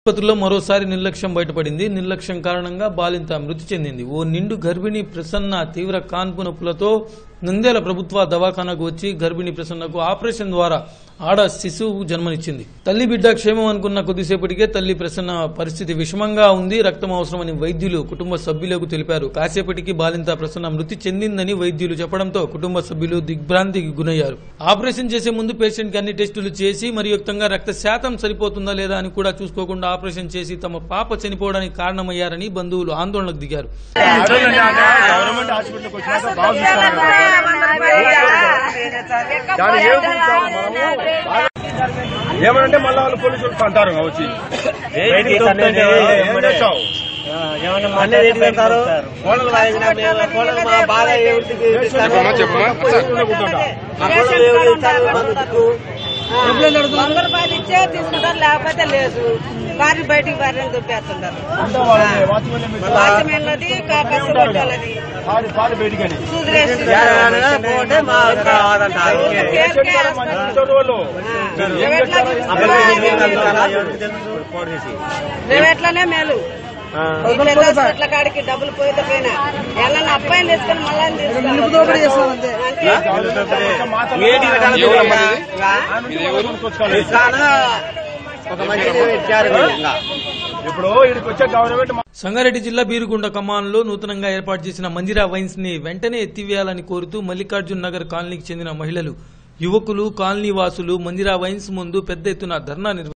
ఆసుపత్రిలో మరోసారి నిర్లక్ష్యం బయటపడింది. నిర్లక్ష్యం కారణంగా బాలింత మృతి చెందింది. ఓ నిండు గర్భిణి ప్రసన్న తీవ్ర కాన్పు నొప్పులతో నంద్యాల ప్రభుత్వ దవాఖానకు వచ్చి గర్భిణి ప్రసన్నకు ఆపరేషన్ ద్వారా ఆడ శిశువు జన్మనిచ్చింది. తల్లి బిడ్డ క్షేమం అనుకున్న కొద్దిసేపటికే తల్లి ప్రసన్న పరిస్థితి విషమంగా ఉంది, రక్తం అవసరమని వైద్యులు కుటుంబ సభ్యులకు తెలిపారు. కాసేపటికి బాలింత ప్రసన్న మృతి చెందిందని వైద్యులు చెప్పడంతో కుటుంబ సభ్యులు దిగ్భ్రాంతికి గురయ్యారు. ఆపరేషన్ చేసే ముందు పేషెంట్ కి అన్ని టెస్టులు చేసి మరి యుక్తంగా రక్త శాతం సరిపోతుందా లేదా అని కూడా చూసుకోకుండా ఆపరేషన్ చేసి తమ పాప చనిపోవడానికి కారణమయ్యారని బంధువులు ఆందోళనకు దిగారు. ఏమనంటే మళ్ళీ వాళ్ళు పోలీసులు అంటారు వచ్చి తీసుకుంటారు, లేకపోతే లేదు. వారిని బయటికి వారిని దొప్పేస్తుంటారు. మేమెట్లానే మేలు అట్ల కాడికి డబ్బులు పోయితే పోయినా ఎలా అబ్బాయిని తీసుకొని సంగారెడ్డి జిల్లా బీరుగుండ కమాన్లో నూతనంగా ఏర్పాటు చేసిన మందిరా వైన్స్ ని వెంటనే ఎత్తివేయాలని కోరుతూ మల్లికార్జున్ నగర్ కాలనీకి చెందిన మహిళలు, యువకులు, కాలనీ వాసులు మందిరా వైన్స్ ముందు పెద్ద ఎత్తున ధర్నా